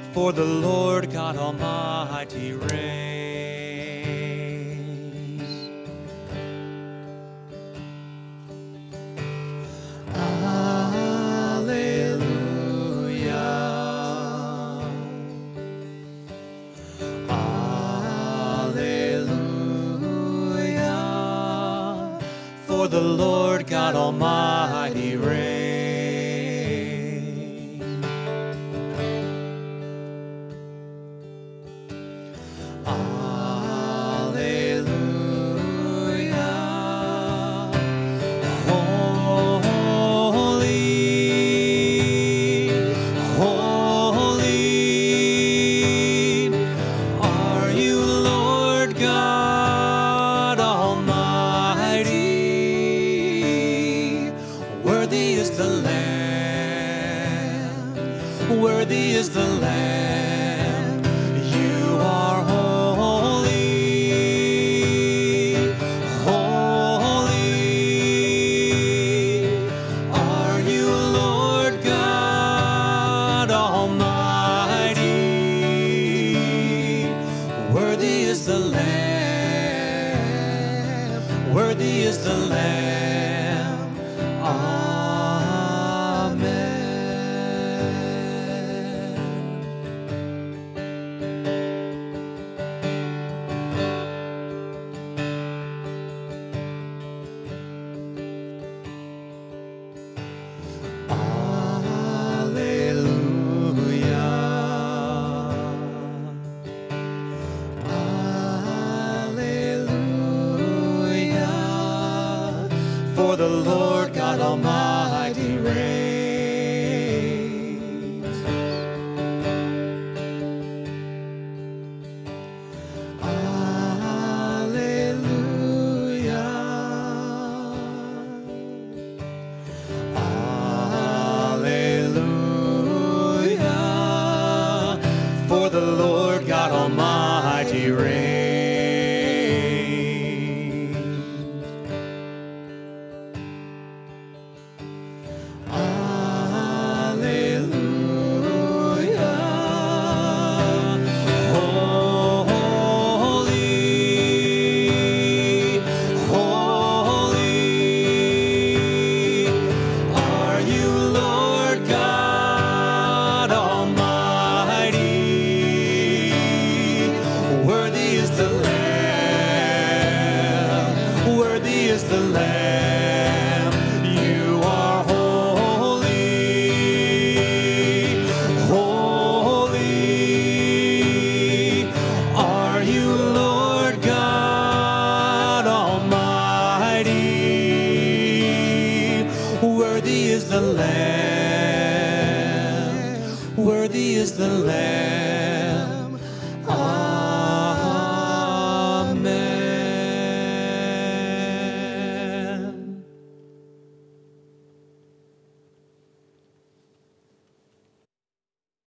for the Lord God Almighty reigns. For the Lord God Almighty reigns. Alleluia. Holy, holy are you, Lord God Almighty. Worthy is the Lamb, worthy is the Lamb. You are holy, holy are you, Lord God Almighty. Worthy is the Lamb, worthy is the Lamb. For the Lord God Almighty reigns. Alleluia. Alleluia. For the Lord God Almighty reigns. Worthy is the Lamb.